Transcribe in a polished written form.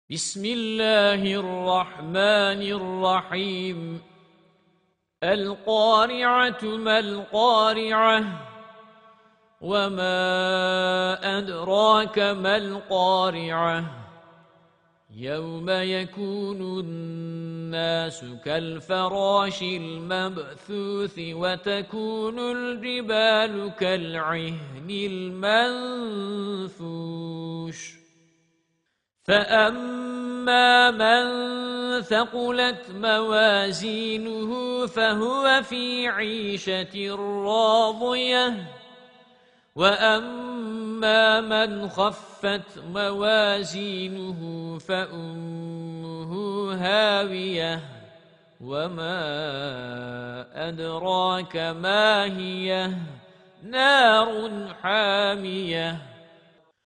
بسم الله الرحمن الرحيم. القارعة ما القارعة وما أدراك ما القارعة يوم يكون الناس كالفراش المبثوث وتكون الجبال كالعهن المنفوش فأما من ثقلت موازينه فهو في عيشة راضية وأما من خفت موازينه فأمه هاوية وما أدراك ما هي نار حامية